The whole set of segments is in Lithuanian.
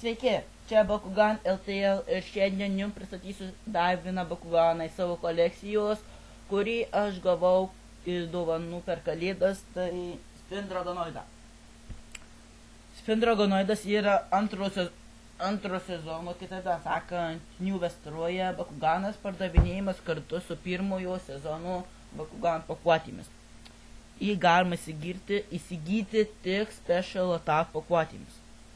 Sveiki, čia Bakugan LTL ir šiandien jums pristatysiu dar vieną Bakuganą iš savo kolekcijos, kurį aš gavau iš dovanų per Kalėdas, tai Spin Dragonoidą. Spin Dragonoidas yra antro sezono, kitaip sakant, New Westeroje Bakuganas pardavinėjimas kartu su pirmojo sezono Bakugan pakuotėmis. Jį galima įsigyti tik Special Attack pakuotėmis.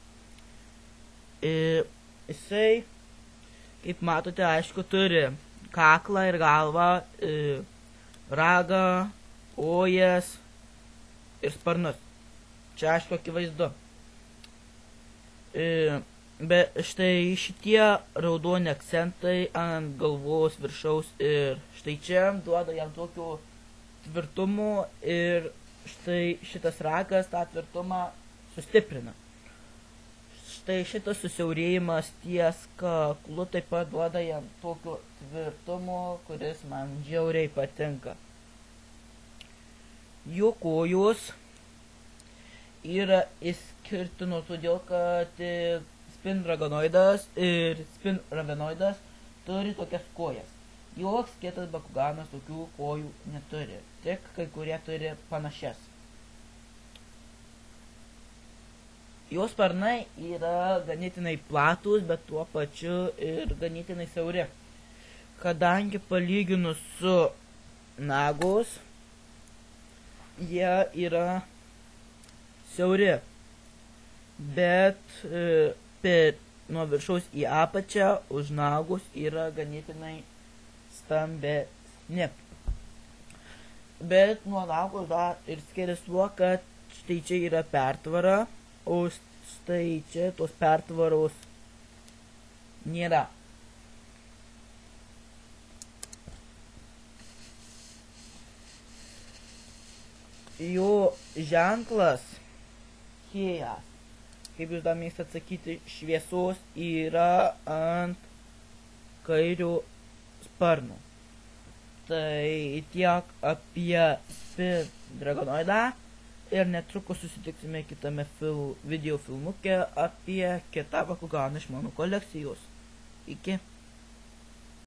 Jisai, kaip matote, aišku, turi kaklą ir galvą, ragą, kojas ir sparnus. Čia, aišku, akivaizdu. Bet štai šitie raudoni akcentai ant galvos viršaus ir štai čia duoda jam tokio tvirtumo ir štai šitas ragas tą tvirtumą sustiprina. Štai šitas susiaurėjimas ties kaklu taip pat duoda jam tokio tvirtumo, kuris man žiauriai patinka. Jo kojos yra išskirtinos todėl, kad Spin Dragonoidas ir Spin Ravenoidas turi tokias kojas. Joks kitas Bakuganas tokių kojų neturi, tik kai kurie turi panašias. Jos sparnai yra ganėtinai platus, bet tuo pačiu ir ganėtinai siauri. Kadangi palyginus su Nagos, jie yra siauri, bet nuo viršaus į apačią už Nagos yra ganėtinai stambesni. Bet nuo Nagos dar ir skiriasi tuo, kad štai čia yra pertvara, o štai čia tos pertvaros nėra. Jo ženklas Hėjas, kaip jūs dar mėgstat sakyti, šviesos, yra ant kairio sparno. Tai tiek apie Spin Dragonoidą. Ir netrukus susitiksime kitame video filmuke apie kitą Bakuganą iš mano kolekcijos. Iki.